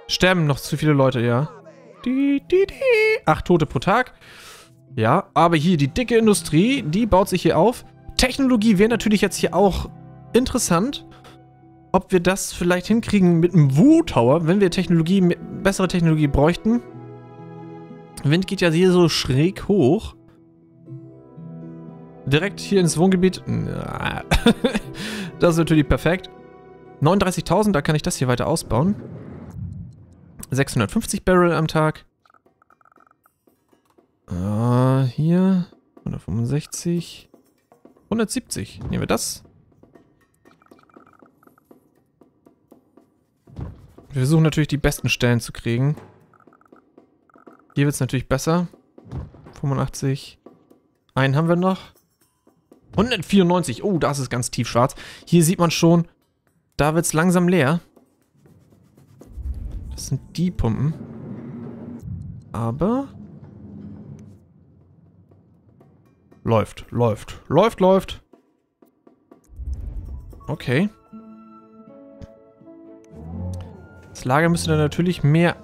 Sterben noch zu viele Leute, ja. 8 Tote pro Tag. Ja, aber hier die dicke Industrie, die baut sich hier auf. Technologie wäre natürlich jetzt hier auch interessant, ob wir das vielleicht hinkriegen mit einem Wu-Tower, wenn wir bessere Technologie bräuchten. Wind geht ja hier so schräg hoch. Direkt hier ins Wohngebiet. Das ist natürlich perfekt. 39.000, da kann ich das hier weiter ausbauen. 650 Barrel am Tag. Hier. 165. 170. Nehmen wir das. Wir versuchen natürlich die besten Stellen zu kriegen. Hier wird es natürlich besser. 85. Einen haben wir noch. 194. Oh, das ist ganz tief schwarz. Hier sieht man schon, da wird es langsam leer. Das sind die Pumpen. Aber... Läuft. Okay. Das Lager müsste dann natürlich mehr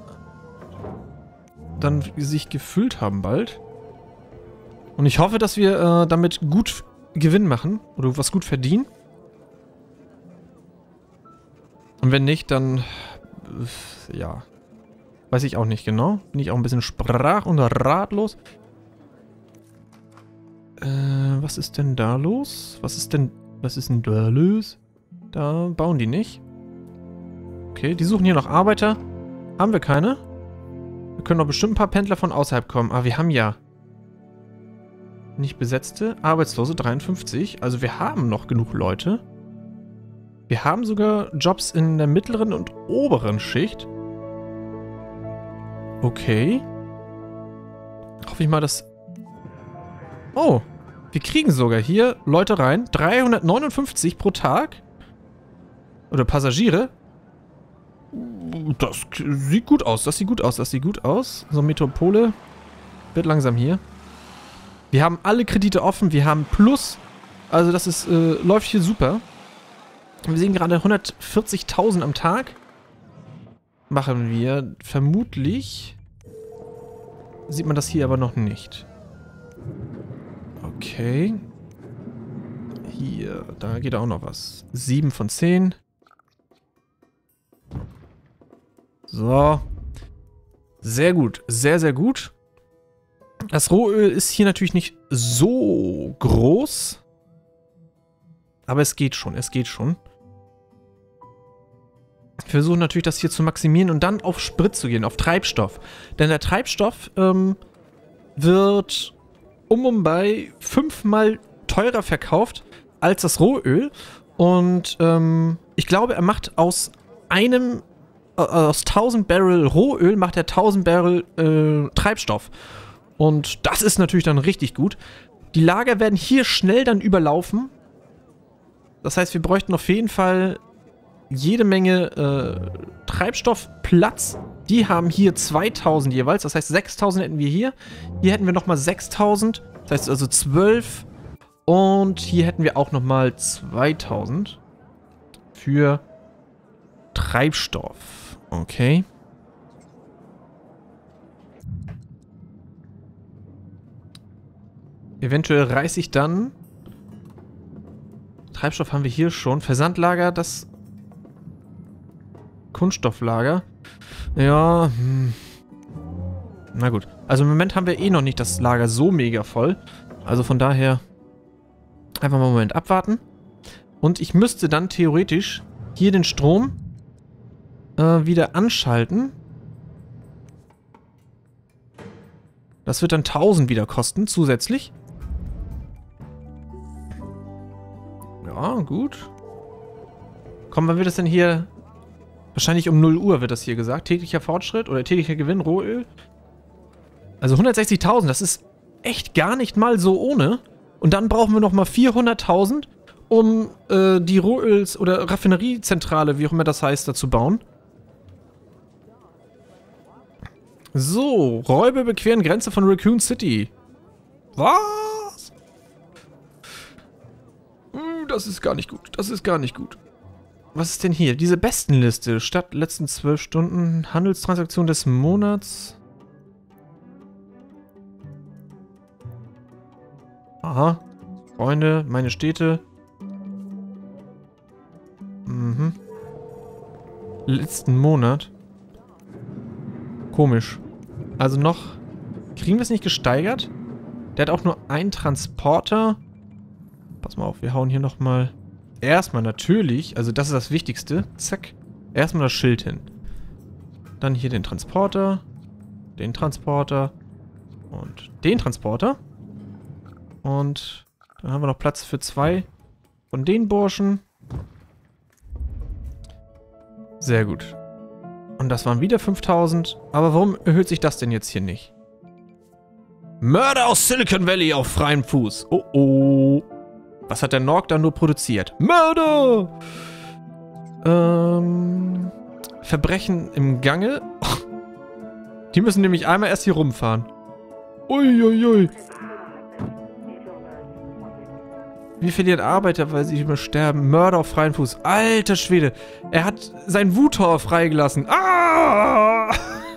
dann sich gefüllt haben bald. Und ich hoffe, dass wir damit gut Gewinn machen. Oder was gut verdienen. Und wenn nicht, dann... ja. Weiß ich auch nicht genau. Bin ich auch ein bisschen sprach- und ratlos. Was ist denn da los? Was ist denn da los? Da bauen die nicht. Okay, die suchen hier noch Arbeiter. Haben wir keine? Wir können doch bestimmt ein paar Pendler von außerhalb kommen. Aber wir haben ja nicht besetzte, Arbeitslose 53. Also wir haben noch genug Leute. Wir haben sogar Jobs in der mittleren und oberen Schicht. Okay. Hoffe ich mal, dass... Oh, wir kriegen sogar hier Leute rein. 359 pro Tag. Oder Passagiere. Das sieht gut aus, das sieht gut aus. So, Metropole wird langsam hier. Wir haben alle Kredite offen, wir haben Plus. Also das ist, läuft hier super. Wir sehen gerade 140.000 am Tag. Machen wir vermutlich. Sieht man das hier aber noch nicht. Okay. Hier, da geht auch noch was. 7 von 10. So. Sehr gut. Sehr, sehr gut. Das Rohöl ist hier natürlich nicht so groß. Aber es geht schon. Es geht schon. Wir versuchen natürlich, das hier zu maximieren und dann auf Sprit zu gehen, auf Treibstoff. Denn der Treibstoff wird bei 5-mal teurer verkauft als das Rohöl. Und ich glaube, er macht aus 1000 Barrel Rohöl macht er 1000 Barrel Treibstoff. Und das ist natürlich dann richtig gut. Die Lager werden hier schnell dann überlaufen. Das heißt, wir bräuchten auf jeden Fall jede Menge Treibstoffplatz. Die haben hier 2000 jeweils. Das heißt, 6000 hätten wir hier. Hier hätten wir nochmal 6000. Das heißt also 12. Und hier hätten wir auch nochmal 2000 für Treibstoff. Okay. Eventuell reiße ich dann... Treibstoff haben wir hier schon. Versandlager, das... Kunststofflager. Ja, na gut. Also im Moment haben wir eh noch nicht das Lager so mega voll. Also von daher... Einfach mal einen Moment abwarten. Und ich müsste dann theoretisch hier den Strom wieder anschalten. Das wird dann 1000 wieder kosten, zusätzlich. Ja, gut. Komm, wann wird das denn hier... Wahrscheinlich um 0 Uhr wird das hier gesagt. Täglicher Fortschritt oder täglicher Gewinn, Rohöl. Also 160.000, das ist echt gar nicht mal so ohne. Und dann brauchen wir nochmal 400.000, um die Rohöls- oder Raffineriezentrale, wie auch immer das heißt, dazu bauen. So, Räuber überqueren Grenze von Raccoon City. Was? Das ist gar nicht gut. Das ist gar nicht gut. Was ist denn hier? Diese Bestenliste. Statt letzten 12 Stunden. Handelstransaktion des Monats. Aha. Freunde, meine Städte. Mhm. Letzten Monat. Komisch. Also noch... Kriegen wir es nicht gesteigert? Der hat auch nur einen Transporter. Pass mal auf, wir hauen hier nochmal... Erstmal natürlich, also das ist das Wichtigste. Zack. Erstmal das Schild hin. Dann hier den Transporter. Den Transporter. Und den Transporter. Und dann haben wir noch Platz für 2 von den Burschen. Sehr gut. Und das waren wieder 5000. Aber warum erhöht sich das denn jetzt hier nicht? Mörder aus Silicon Valley auf freiem Fuß. Oh oh. Was hat der Norg da nur produziert? Mörder! Verbrechen im Gange. Die müssen nämlich einmal erst hier rumfahren. Uiuiui. Wir verlieren Arbeiter, weil sie immer sterben. Mörder auf freiem Fuß. Alter Schwede. Er hat sein Wutor freigelassen. Ah!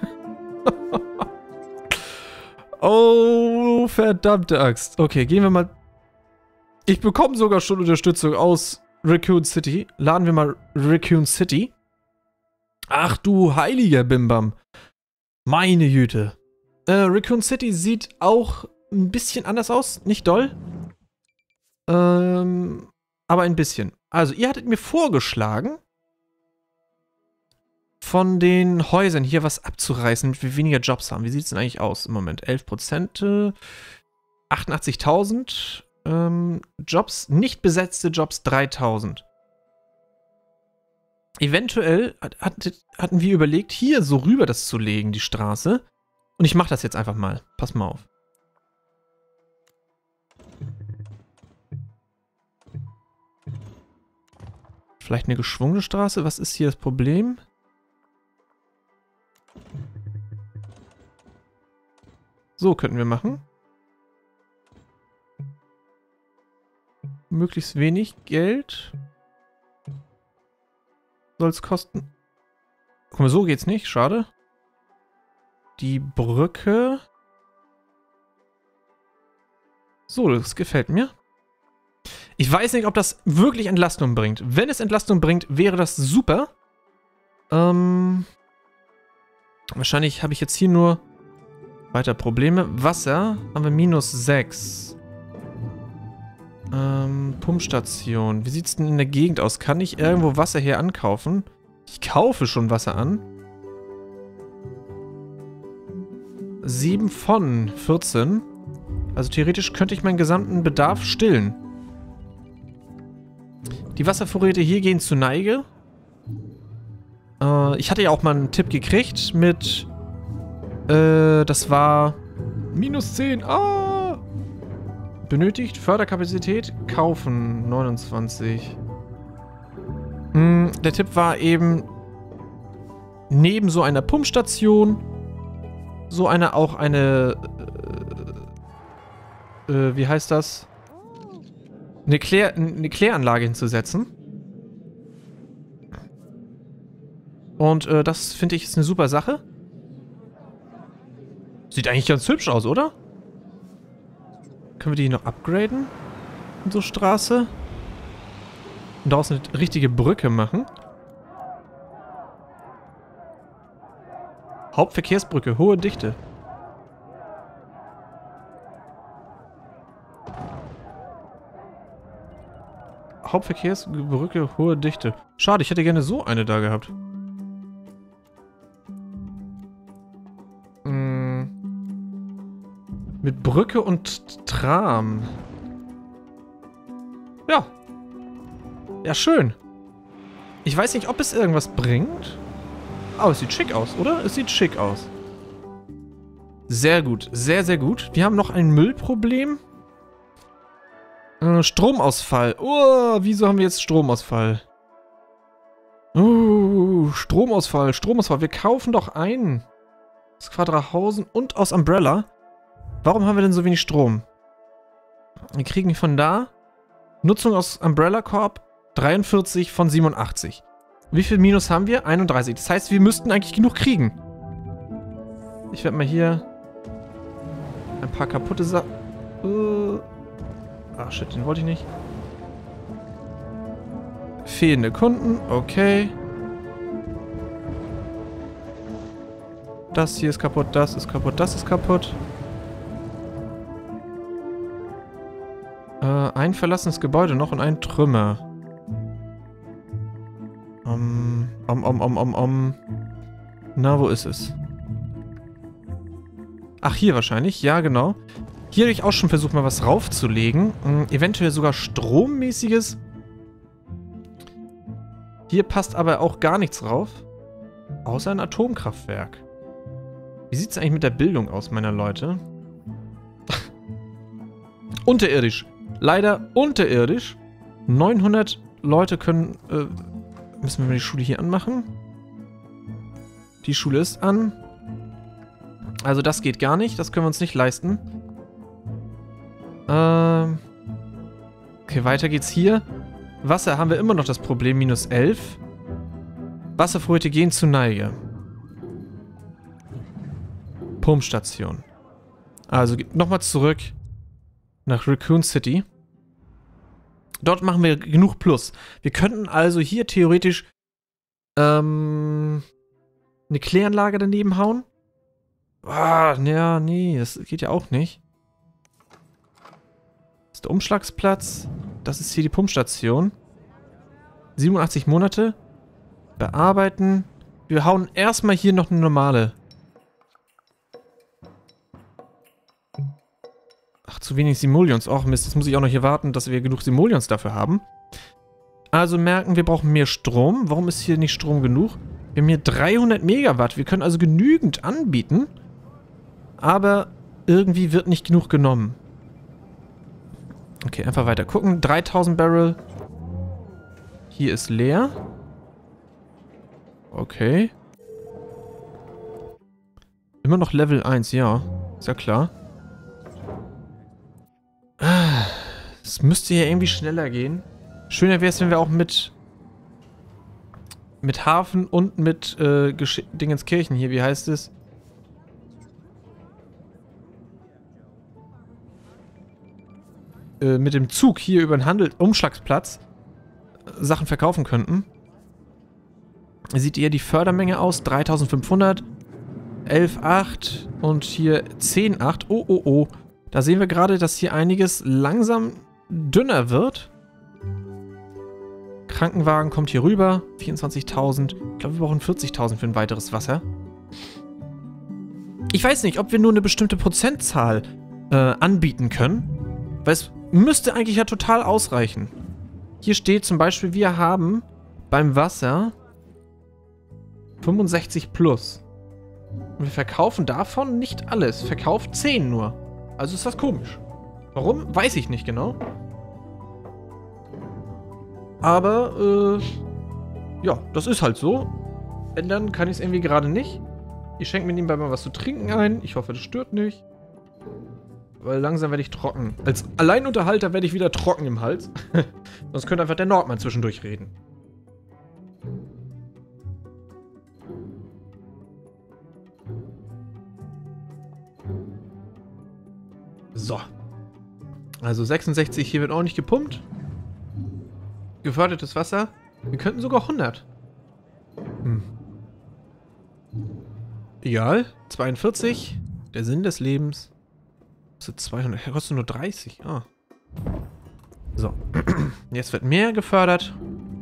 Oh, verdammte Axt. Okay, gehen wir mal... Ich bekomme sogar schon Unterstützung aus Raccoon City. Laden wir mal Raccoon City. Ach du heiliger Bimbam. Meine Güte. Raccoon City sieht auch ein bisschen anders aus. Nicht doll. Aber ein bisschen. Also, ihr hattet mir vorgeschlagen, von den Häusern hier was abzureißen, damit wir weniger Jobs haben. Wie sieht es denn eigentlich aus im Moment? 11%, 88.000 Jobs, nicht besetzte Jobs 3.000. Eventuell hatten wir überlegt, hier so rüber das zu legen, die Straße. Und ich mache das jetzt einfach mal. Pass mal auf. Vielleicht eine geschwungene Straße? Was ist hier das Problem? So könnten wir machen. Möglichst wenig Geld. Soll es kosten. Guck mal, so geht's nicht. Schade. Die Brücke. So, das gefällt mir. Ich weiß nicht, ob das wirklich Entlastung bringt. Wenn es Entlastung bringt, wäre das super. Wahrscheinlich habe ich jetzt hier nur weiter Probleme. Wasser haben wir -6. Pumpstation. Wie sieht es denn in der Gegend aus? Kann ich irgendwo Wasser hier ankaufen? Ich kaufe schon Wasser an. 7 von 14. Also theoretisch könnte ich meinen gesamten Bedarf stillen. Die Wasservorräte hier gehen zu Neige. Ich hatte ja auch mal einen Tipp gekriegt mit... das war... -10. Ah! Benötigt Förderkapazität kaufen. 29. Der Tipp war eben... Neben so einer Pumpstation... So eine auch eine... wie heißt das? Eine Kläranlage hinzusetzen. Und das finde ich ist eine super Sache. Sieht eigentlich ganz hübsch aus, oder? Können wir die noch upgraden? Unsere Straße. Und daraus eine richtige Brücke machen. Hauptverkehrsbrücke, hohe Dichte. Hauptverkehrsbrücke, hohe Dichte. Schade, ich hätte gerne so eine da gehabt. Mit Brücke und Tram. Ja. Ja, schön. Ich weiß nicht, ob es irgendwas bringt. Aber es sieht schick aus, oder? Es sieht schick aus. Sehr gut. Sehr, sehr gut. Wir haben noch ein Müllproblem. Stromausfall. Oh, wieso haben wir jetzt Stromausfall? Stromausfall. Stromausfall. Wir kaufen doch ein. Aus Quadrahausen und aus Umbrella. Warum haben wir denn so wenig Strom? Wir kriegen von da Nutzung aus Umbrella Corp 43 von 87. Wie viel Minus haben wir? 31. Das heißt, wir müssten eigentlich genug kriegen. Ich werde mal hier ein paar kaputte Sachen... Ach shit, den wollte ich nicht. Fehlende Kunden, okay. Das hier ist kaputt, das ist kaputt, das ist kaputt. Ein verlassenes Gebäude noch und ein Trümmer. Na, wo ist es? Ach, hier wahrscheinlich. Ja, genau. Hier habe ich auch schon versucht, mal was raufzulegen. Eventuell sogar Strommäßiges. Hier passt aber auch gar nichts drauf. Außer ein Atomkraftwerk. Wie sieht es eigentlich mit der Bildung aus, meiner Leute? Unterirdisch. Leider unterirdisch. 900 Leute können... müssen wir mal die Schule hier anmachen? Die Schule ist an. Also das geht gar nicht. Das können wir uns nicht leisten. Okay, weiter geht's hier. Wasser haben wir immer noch das Problem. Minus 11. Wasservorräte gehen zu Neige. Pumpstation. Also nochmal zurück nach Raccoon City. Dort machen wir genug Plus. Wir könnten also hier theoretisch eine Kläranlage daneben hauen. Ah, ja, nee, das geht ja auch nicht. Das ist der Umschlagsplatz. Das ist hier die Pumpstation. 87 Monate. Bearbeiten. Wir hauen erstmal hier noch eine normale. Ach, zu wenig Simoleons. Och Mist, jetzt muss ich auch noch hier warten, dass wir genug Simoleons dafür haben. Also merken, wir brauchen mehr Strom. Warum ist hier nicht Strom genug? Wir haben hier 300 Megawatt. Wir können also genügend anbieten. Aber irgendwie wird nicht genug genommen. Okay, einfach weiter gucken. 3000 Barrel. Hier ist leer. Okay. Immer noch Level 1, ja. Ist ja klar. Es müsste ja irgendwie schneller gehen. Schöner wäre es, wenn wir auch mit Hafen und mit Dingenskirchen hier, wie heißt es? Mit dem Zug hier über den Umschlagsplatz Sachen verkaufen könnten. Sieht eher die Fördermenge aus. 3500, 11,8 und hier 10,8. Oh, oh, oh. Da sehen wir gerade, dass hier einiges langsam dünner wird. Krankenwagen kommt hier rüber. 24.000. Ich glaube, wir brauchen 40.000 für ein weiteres Wasser. Ich weiß nicht, ob wir nur eine bestimmte Prozentzahl anbieten können. Weil es müsste eigentlich ja total ausreichen. Hier steht zum Beispiel, wir haben beim Wasser 65 plus. Und wir verkaufen davon nicht alles. Verkauft 10 nur. Also ist das komisch. Warum? Weiß ich nicht genau. Aber, ja, das ist halt so. Ändern kann ich es irgendwie gerade nicht. Ich schenke mir nebenbei mal was zu trinken ein. Ich hoffe, das stört nicht. Weil langsam werde ich trocken. Als Alleinunterhalter werde ich wieder trocken im Hals. Sonst könnte einfach der Nordmann zwischendurch reden. So. Also 66, hier wird auch nicht gepumpt. Gefördertes Wasser. Wir könnten sogar 100. Egal. 42. Der Sinn des Lebens. Kostet 200. Kostet nur 30. Ah. So. Jetzt wird mehr gefördert.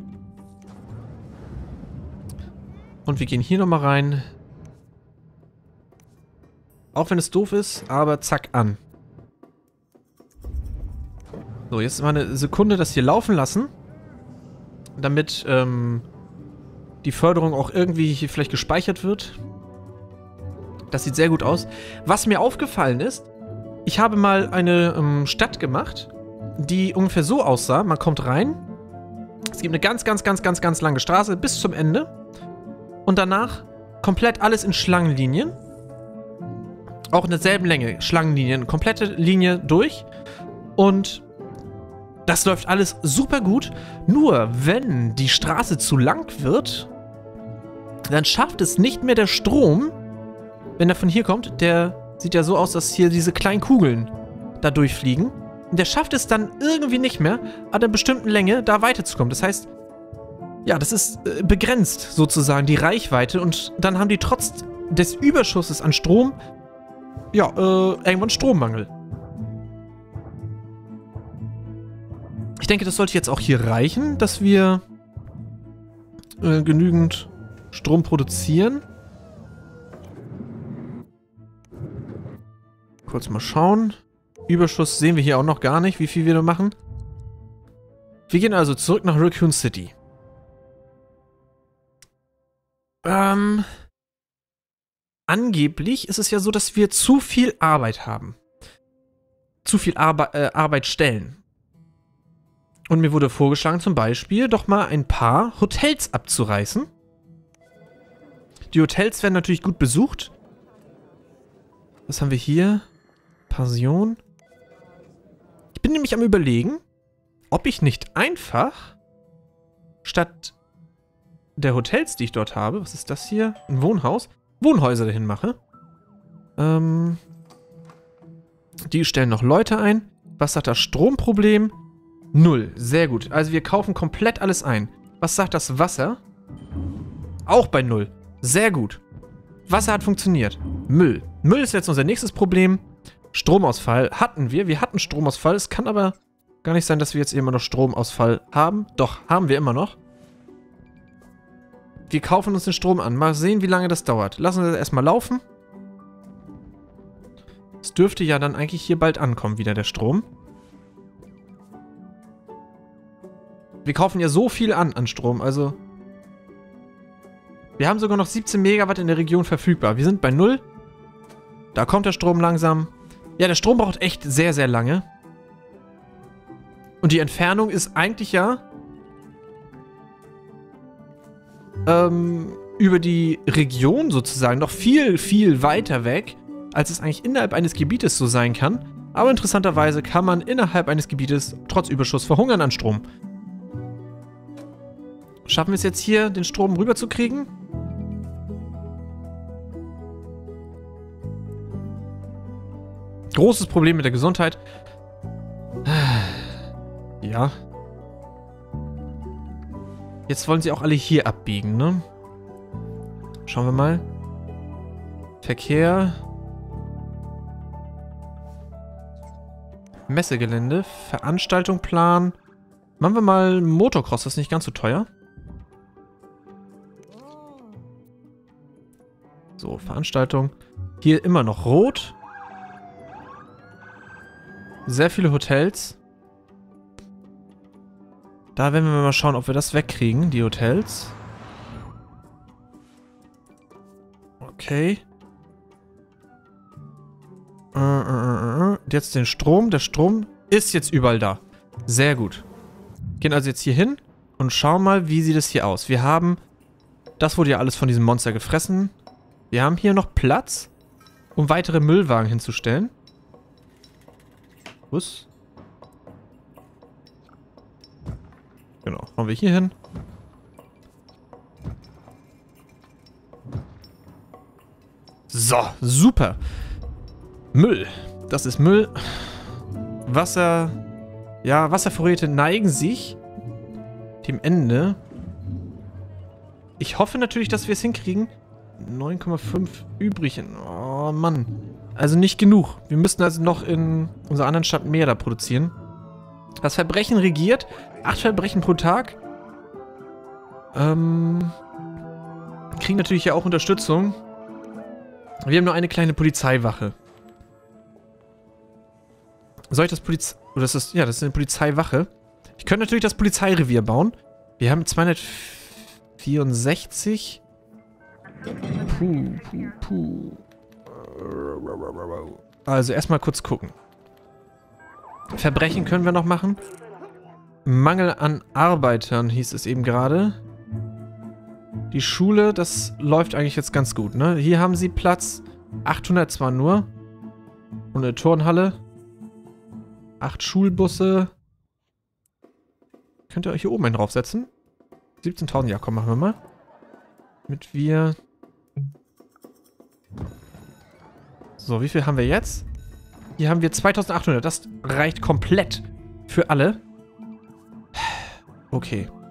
Und wir gehen hier nochmal rein. Auch wenn es doof ist, aber zack an. So, jetzt mal eine Sekunde das hier laufen lassen. Damit die Förderung auch irgendwie hier vielleicht gespeichert wird. Das sieht sehr gut aus. Was mir aufgefallen ist, ich habe mal eine Stadt gemacht, die ungefähr so aussah. Man kommt rein. Es gibt eine ganz lange Straße bis zum Ende. Und danach komplett alles in Schlangenlinien. Auch in derselben Länge. Schlangenlinien. Komplette Linie durch. Und Das läuft alles super gut. Nur, wenn die Straße zu lang wird, dann schafft es nicht mehr der Strom, wenn er von hier kommt. Der sieht ja so aus, dass hier diese kleinen Kugeln da durchfliegen. Und der schafft es dann irgendwie nicht mehr, an einer bestimmten Länge da weiterzukommen. Das heißt, ja, das ist begrenzt sozusagen, die Reichweite. Und dann haben die trotz des Überschusses an Strom, ja, irgendwann Strommangel. Ich denke, das sollte jetzt auch hier reichen, dass wir genügend Strom produzieren. Kurz mal schauen. Überschuss sehen wir hier auch noch gar nicht, wie viel wir da machen. Wir gehen also zurück nach Raccoon City. Angeblich ist es ja so, dass wir zu viel Arbeit haben. Zu viel Arbeit stellen. Und mir wurde vorgeschlagen, zum Beispiel doch mal ein paar Hotels abzureißen. Die Hotels werden natürlich gut besucht. Was haben wir hier? Pension. Ich bin nämlich am Überlegen, ob ich nicht einfach statt der Hotels, die ich dort habe, was ist das hier? Ein Wohnhaus? Wohnhäuser dahin mache. Die stellen noch Leute ein. Was sagt das Stromproblem? 0. Sehr gut. Also wir kaufen komplett alles ein. Was sagt das Wasser? Auch bei 0. Sehr gut. Wasser hat funktioniert. Müll. Müll ist jetzt unser nächstes Problem. Stromausfall hatten wir. Wir hatten Stromausfall. Es kann aber gar nicht sein, dass wir jetzt immer noch Stromausfall haben. Doch, haben wir immer noch. Wir kaufen uns den Strom an. Mal sehen, wie lange das dauert. Lassen wir das erstmal laufen. Es dürfte ja dann eigentlich hier bald ankommen, wieder der Strom. Wir kaufen ja so viel an Strom, also... Wir haben sogar noch 17 Megawatt in der Region verfügbar. Wir sind bei 0. Da kommt der Strom langsam. Ja, der Strom braucht echt sehr, sehr lange. Und die Entfernung ist eigentlich ja... über die Region sozusagen noch viel, viel weiter weg, als es eigentlich innerhalb eines Gebietes so sein kann. Aber interessanterweise kann man innerhalb eines Gebietes trotz Überschuss verhungern an Strom. Schaffen wir es jetzt hier, den Strom rüberzukriegen? Großes Problem mit der Gesundheit. Ja. Jetzt wollen sie auch alle hier abbiegen, ne? Schauen wir mal. Verkehr. Messegelände. Veranstaltung planen. Machen wir mal Motocross, das ist nicht ganz so teuer. So, Veranstaltung. Hier immer noch rot. Sehr viele Hotels. Da werden wir mal schauen, ob wir das wegkriegen, die Hotels. Okay. Jetzt den Strom. Der Strom ist jetzt überall da. Sehr gut. Gehen also jetzt hier hin und schauen mal, wie sieht es hier aus. Wir haben... Das wurde ja alles von diesem Monster gefressen. Wir haben hier noch Platz, um weitere Müllwagen hinzustellen. Was? Genau, kommen wir hier hin. So, super. Müll. Das ist Müll. Wasser. Ja, Wasservorräte neigen sich dem Ende. Ich hoffe natürlich, dass wir es hinkriegen. 9,5 übrig. Oh, Mann. Also nicht genug. Wir müssten also noch in unserer anderen Stadt mehr da produzieren. Das Verbrechen regiert. 8 Verbrechen pro Tag. Kriegen natürlich ja auch Unterstützung. Wir haben nur eine kleine Polizeiwache. Soll ich das Oder das ist... Ja, das ist eine Polizeiwache. Ich könnte natürlich das Polizeirevier bauen. Wir haben 264. Puh. Also erstmal kurz gucken. Verbrechen können wir noch machen. Mangel an Arbeitern hieß es eben gerade. Die Schule, das läuft eigentlich jetzt ganz gut, ne? Hier haben sie Platz. 800 zwar nur. Und eine Turnhalle. 8 Schulbusse. Könnt ihr hier oben einen draufsetzen? 17.000, ja, komm, machen wir mal. Damit wir... So, wie viel haben wir jetzt? Hier haben wir 2.800. Das reicht komplett für alle. Okay.